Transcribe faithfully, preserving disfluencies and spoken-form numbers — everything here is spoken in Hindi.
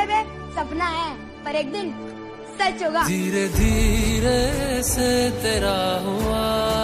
बे सपना है पर एक दिन सच होगा। धीरे धीरे से तेरा हुआ